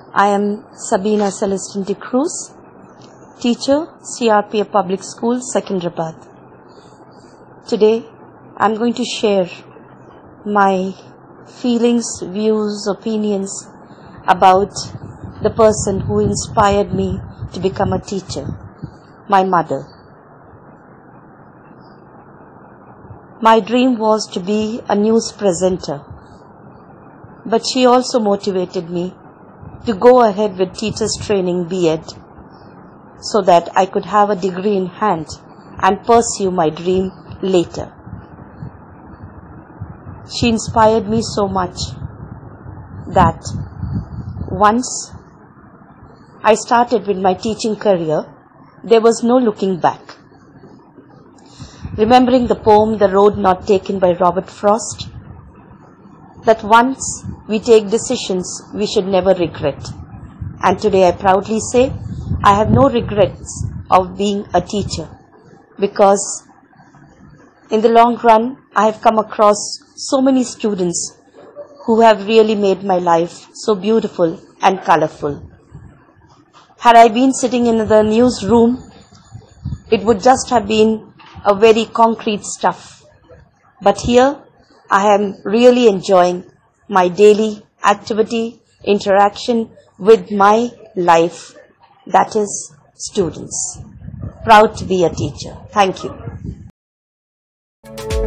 I am Sabina Celestine de Cruz, teacher, CRPF Public School, Secunderabad. Today, I am going to share my feelings, views, opinions about the person who inspired me to become a teacher, my mother. My dream was to be a news presenter, but she also motivated me to go ahead with teacher's training B.Ed so that I could have a degree in hand and pursue my dream later. She inspired me so much that once I started with my teaching career, there was no looking back. Remembering the poem The Road Not Taken by Robert Frost, that once we take decisions we should never regret. And today I proudly say I have no regrets of being a teacher, because in the long run I have come across so many students who have really made my life so beautiful and colorful. Had I been sitting in the newsroom, it would just have been a very concrete stuff. But here I am really enjoying my daily activity, interaction with my life, that is students. Proud to be a teacher. Thank you.